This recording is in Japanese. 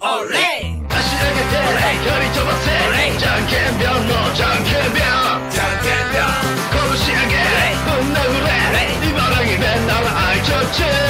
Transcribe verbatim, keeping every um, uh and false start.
オレ足上げて距離飛ばせじゃんけんぴょんのじゃんけんぴょんじゃんけんぴょん拳上げぶん殴れ茨城弁なら愛ちょちゅ